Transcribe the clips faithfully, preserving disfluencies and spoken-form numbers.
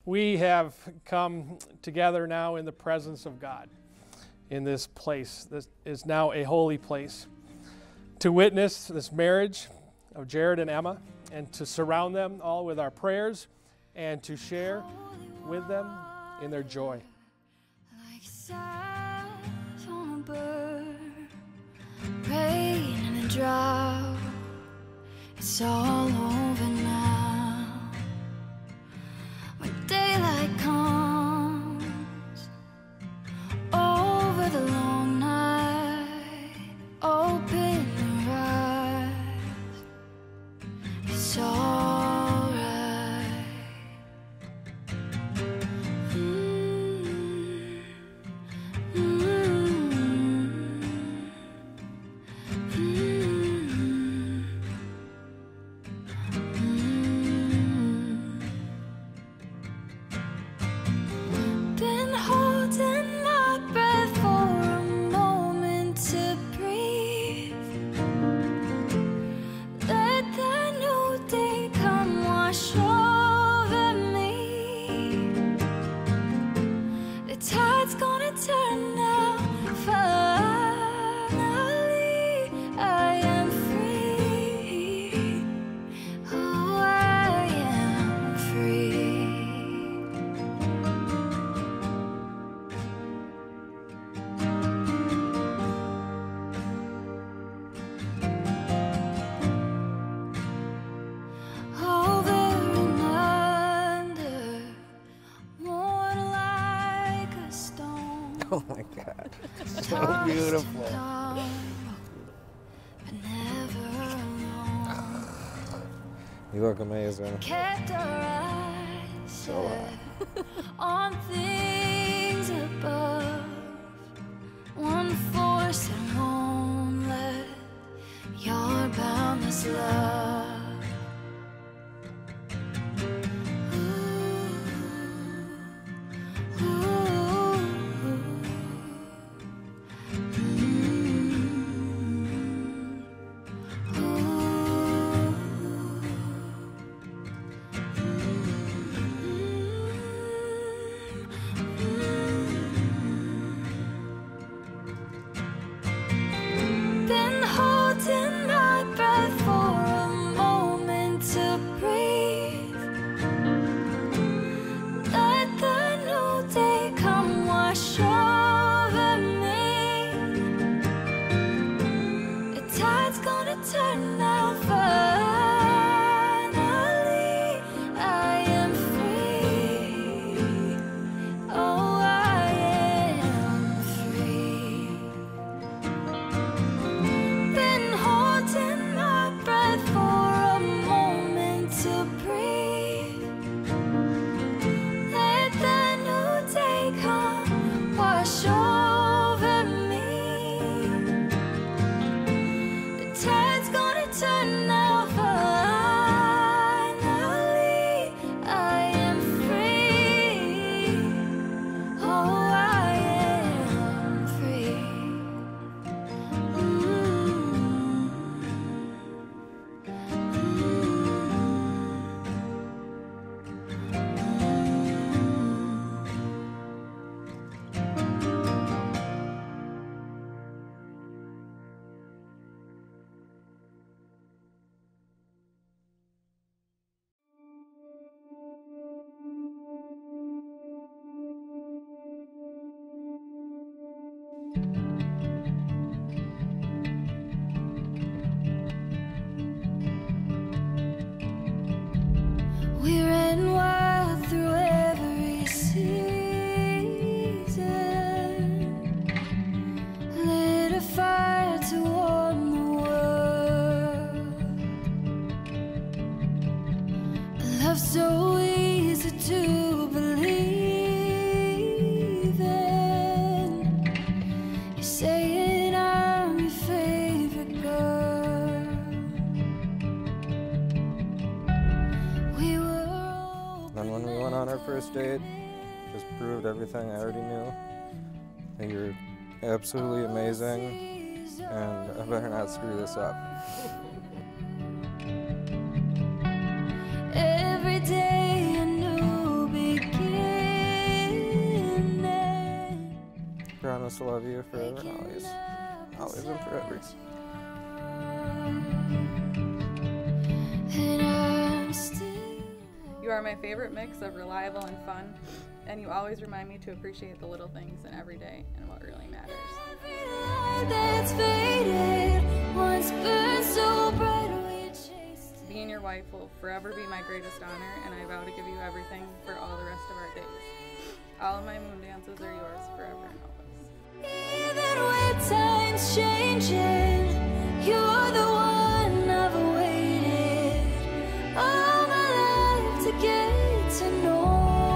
We have come together now in the presence of God in this place. This is now a holy place to witness this marriage of Jared and Emma and to surround them all with our prayers and to share with them in their joy. Like stars on a bird, rain and a drought, it's all over now. When daylight comes over the long night, open your eyes, it's alright. Mm, mm, mm, mm. Been holding my breath for a moment to breathe. Let the new day come wash over me. The tide's gonna turn now. Finally, I am free. Oh, I am free. Over and under, more like a stone. Oh my God, so beautiful. But never alone. You look amazing. Kept our eyes So, uh, set on things above. One force that won't let your boundless love. Ooh, ooh, mm, Been holding my breath for a moment to breathe. Let the new day come wash over me. The tide's gonna turn now. Finally, I am free. Oh, I am free. Been holding my breath for a moment to breathe. Let the new day come wash over me. The tide's gonna turn now. Finally, I am free. Oh, I am free. We ran wild through every season, lit a fire to warm the world. A love so easy to believe in. You're saying I'm your favorite girl. We were open And when we went on our first date, just proved everything I already knew. That you're absolutely amazing, and I better not screw this up. every day a new beginning. promise to love you forever and always. Always and forever. You are my favorite mix of reliable and fun, and you always remind me to appreciate the little things in every day and what really matters. Being your wife will forever be my greatest honor, and I vow to give you everything for all the rest of our days. All of my moon dances are yours forever and always. Even when time's changing, you're the one I've waited all my life to get to know.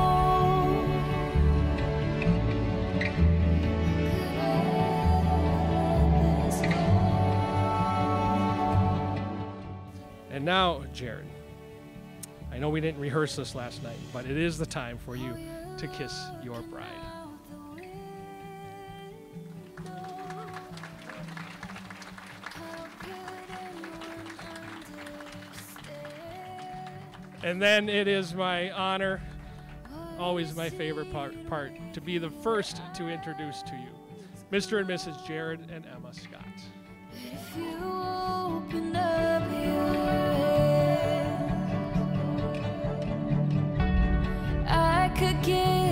And now, Jared, I know we didn't rehearse this last night, but it is the time for you to kiss your bride. And then it is my honor, always my favorite part, part, to be the first to introduce to you Mister and Missus Jared and Emma Scott. If you open up your head, I could get